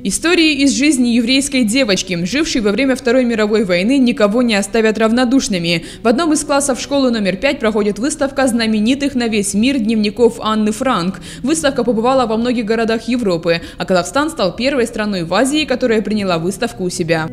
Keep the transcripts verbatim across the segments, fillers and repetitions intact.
Истории из жизни еврейской девочки, жившей во время Второй мировой войны, никого не оставят равнодушными. В одном из классов школы номер пять проходит выставка знаменитых на весь мир дневников Анны Франк. Выставка побывала во многих городах Европы, а Казахстан стал первой страной в Азии, которая приняла выставку у себя.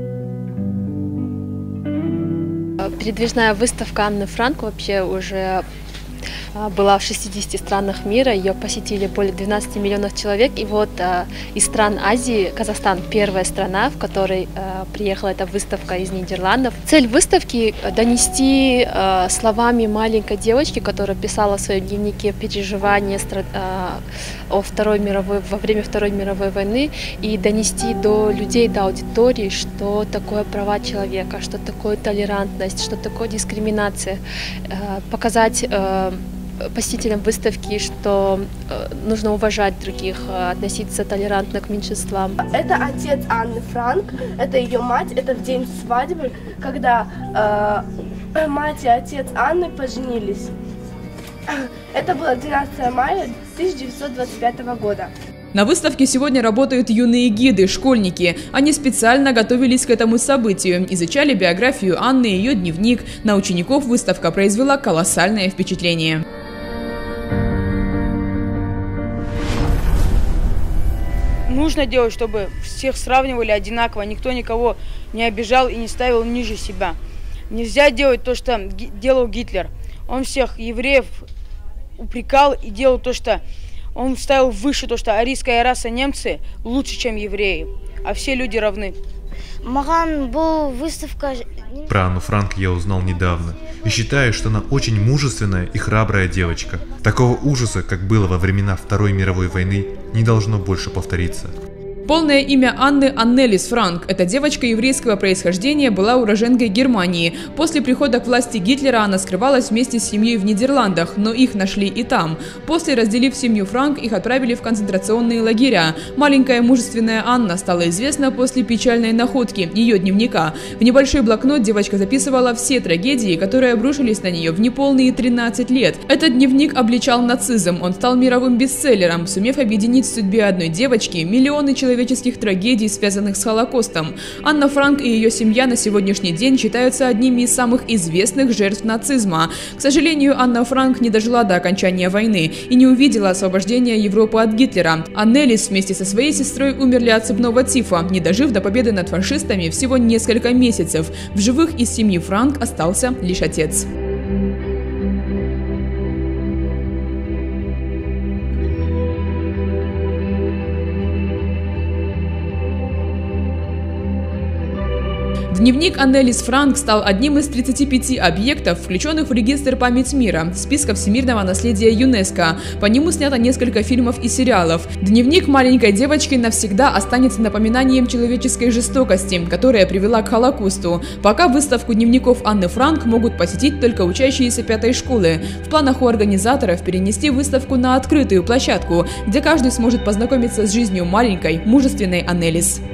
Передвижная выставка Анны Франк вообще уже была в шестидесяти странах мира, ее посетили более двенадцати миллионов человек. И вот э, из стран Азии Казахстан первая страна, в которой э, приехала эта выставка из Нидерландов. Цель выставки – донести э, словами маленькой девочки, которая писала в своем дневнике переживания э, о Второй мировой, во время Второй мировой войны, и донести до людей, до аудитории, что такое права человека, что такое толерантность, что такое дискриминация, э, показать э, посетителям выставки, что э, нужно уважать других, э, относиться толерантно к меньшинствам. Это отец Анны Франк, это ее мать, это в день свадьбы, когда э, мать и отец Анны поженились. Это было двенадцатого мая тысяча девятьсот двадцать пятого года. На выставке сегодня работают юные гиды, школьники. Они специально готовились к этому событию, изучали биографию Анны и ее дневник. На учеников выставка произвела колоссальное впечатление. Нужно делать, чтобы всех сравнивали одинаково, никто никого не обижал и не ставил ниже себя. Нельзя делать то, что делал Гитлер. Он всех евреев упрекал и делал то, что он ставил выше, то, что арийская раса немцы лучше, чем евреи, а все люди равны. Про Анну Франк я узнал недавно и считаю, что она очень мужественная и храбрая девочка. Такого ужаса, как было во времена Второй мировой войны, не должно больше повториться. Полное имя Анны Аннелис Франк. Эта девочка еврейского происхождения была уроженкой Германии. После прихода к власти Гитлера она скрывалась вместе с семьей в Нидерландах, но их нашли и там. После, разделив семью Франк, их отправили в концентрационные лагеря. Маленькая мужественная Анна стала известна после печальной находки ее дневника. В небольшой блокнот девочка записывала все трагедии, которые обрушились на нее в неполные тринадцать лет. Этот дневник обличал нацизм. Он стал мировым бестселлером, сумев объединить в судьбе одной девочки миллионы человек. Человеческих трагедий, связанных с Холокостом. Анна Франк и ее семья на сегодняшний день считаются одними из самых известных жертв нацизма. К сожалению, Анна Франк не дожила до окончания войны и не увидела освобождения Европы от Гитлера. Аннелис вместе со своей сестрой умерли от цепного тифа, не дожив до победы над фашистами всего несколько месяцев. В живых из семьи Франк остался лишь отец. Дневник Аннелис Франк стал одним из тридцати пяти объектов, включенных в регистр «Память мира» списка всемирного наследия ЮНЕСКО. По нему снято несколько фильмов и сериалов. Дневник маленькой девочки навсегда останется напоминанием человеческой жестокости, которая привела к Холокосту. Пока выставку дневников Анны Франк могут посетить только учащиеся пятой школы. В планах у организаторов перенести выставку на открытую площадку, где каждый сможет познакомиться с жизнью маленькой, мужественной Аннелис.